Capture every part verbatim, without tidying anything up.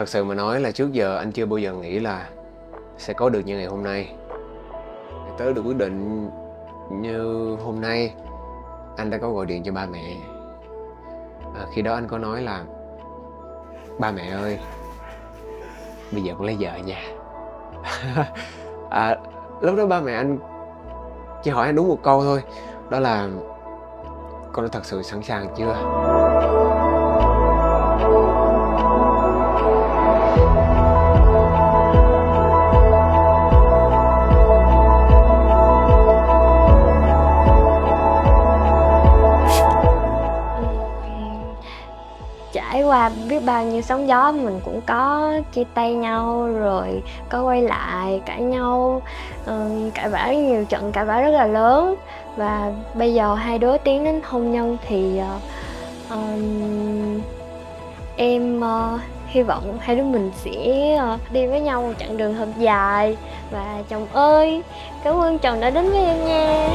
Thật sự mà nói là trước giờ anh chưa bao giờ nghĩ là sẽ có được như ngày hôm nay. Tới được quyết định như hôm nay, anh đã có gọi điện cho ba mẹ. À, khi đó anh có nói là: ba mẹ ơi, bây giờ con lấy vợ nha. à, lúc đó ba mẹ anh chỉ hỏi anh đúng một câu thôi, đó là: con đã thật sự sẵn sàng chưa? Trải qua biết bao nhiêu sóng gió, mình cũng có chia tay nhau, rồi có quay lại, cãi nhau, um, cãi vã nhiều trận, cãi vã rất là lớn. Và bây giờ hai đứa tiến đến hôn nhân thì uh, um, em uh, hy vọng hai đứa mình sẽ uh, đi với nhau một chặng đường thật dài. Và chồng ơi, cảm ơn chồng đã đến với em nha.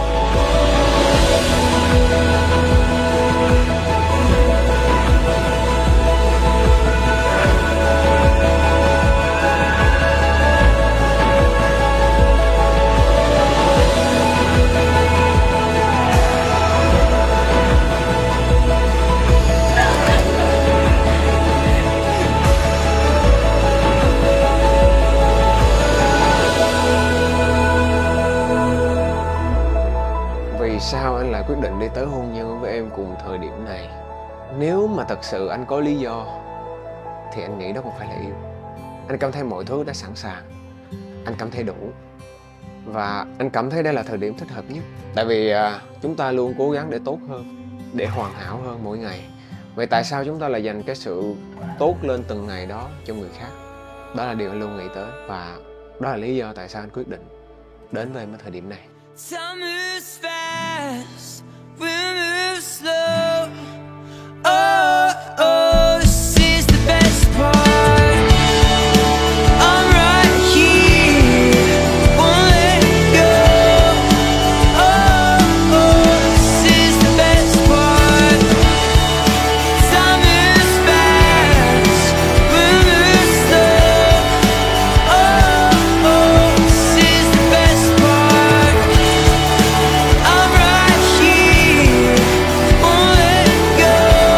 Vì sao anh lại quyết định đi tới hôn nhân với em cùng thời điểm này? Nếu mà thật sự anh có lý do thì anh nghĩ đó không phải là yêu. Anh cảm thấy mọi thứ đã sẵn sàng, anh cảm thấy đủ, và anh cảm thấy đây là thời điểm thích hợp nhất. Tại vì à, chúng ta luôn cố gắng để tốt hơn, để hoàn hảo hơn mỗi ngày. Vậy tại sao chúng ta lại dành cái sự tốt lên từng ngày đó cho người khác? Đó là điều anh luôn nghĩ tới, và đó là lý do tại sao anh quyết định đến với em ở thời điểm này. Time moves fast, we move slow. Oh, oh, this is the best part. I'm right here, won't let go. Oh, oh, this is the best part. Time moves fast, we move slow. Oh, oh, this is the best part. I'm right here, won't let go.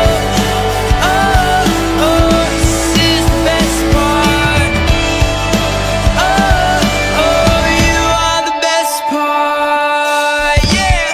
Oh, oh, this is the best part. Oh, oh, you are the best part, yeah.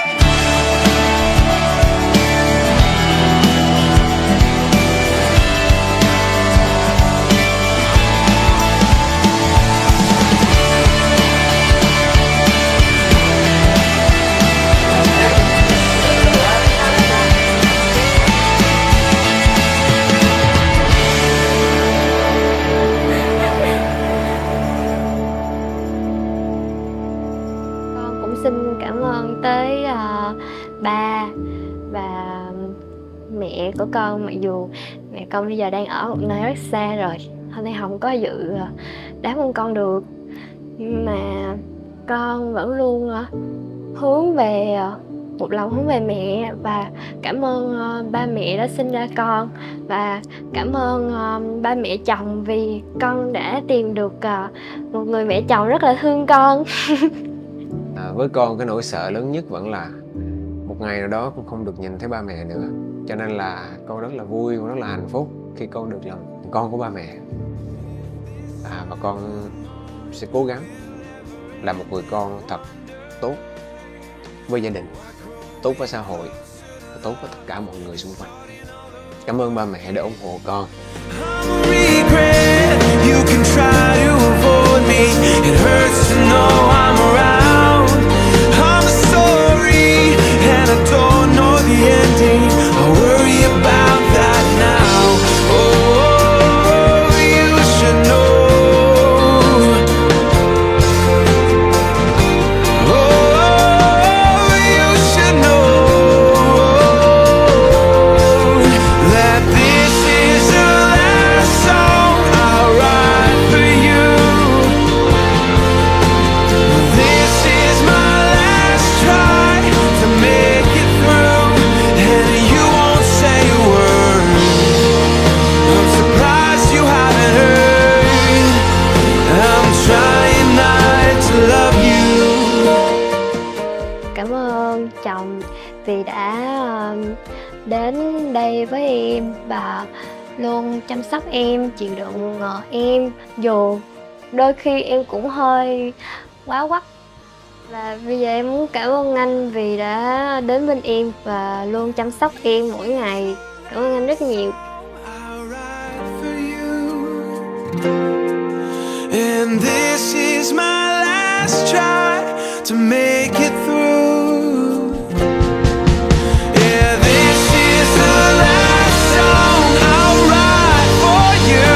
Con cũng xin cảm ơn tới uh, ba và mẹ của con. Mặc dù mẹ con bây giờ đang ở một nơi rất xa rồi, hôm nay không có dự uh, đám con con được, nhưng mà con vẫn luôn uh, hướng về uh, một lòng hướng về mẹ. Và cảm ơn uh, ba mẹ đã sinh ra con, và cảm ơn uh, ba mẹ chồng vì con đã tìm được uh, một người mẹ chồng rất là thương con. À, với con cái nỗi sợ lớn nhất vẫn là một ngày nào đó con không được nhìn thấy ba mẹ nữa. Cho nên là con rất là vui, con rất là hạnh phúc khi con được làm con của ba mẹ. À, và con sẽ cố gắng là một người con thật tốt với gia đình, tốt với xã hội, và tốt với tất cả mọi người xung quanh. Cảm ơn ba mẹ đã ủng hộ con. Regret, you can try to avoid me. It hurts to know I'm around. I'm sorry, and I don't know the ending. I worry about that now. Oh, you should know. Oh, you should know that this is the last time. vì đã ờ, đến đây với em và luôn chăm sóc em, chịu đựng ờ, em. Dù đôi khi em cũng hơi quá quắt. Và bây giờ em muốn cảm ơn anh vì đã đến bên em và luôn chăm sóc em mỗi ngày. Cảm ơn anh rất nhiều. I'll ride for you. And this is my last try to make it through. Yeah, this is the last song I'll write for you.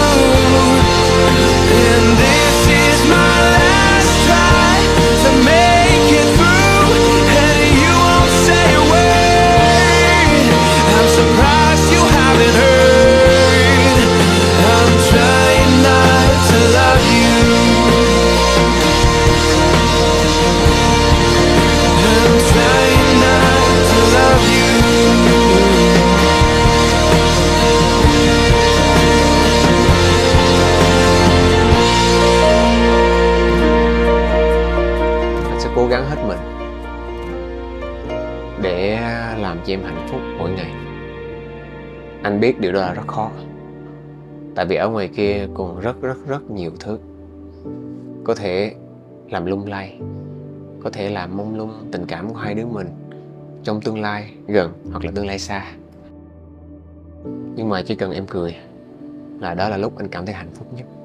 And this is my last try to make it through. And you won't say a word. I'm surprised you haven't heard. I'm trying not to love you. I'm trying not to love you. Anh sẽ cố gắng hết mình để làm cho em hạnh phúc mỗi ngày. Anh biết điều đó là rất khó, tại vì ở ngoài kia còn rất rất rất nhiều thứ có thể làm lung lay, có thể làm mông lung tình cảm của hai đứa mình trong tương lai gần hoặc là tương lai xa. Nhưng mà chỉ cần em cười là đó là lúc anh cảm thấy hạnh phúc nhất.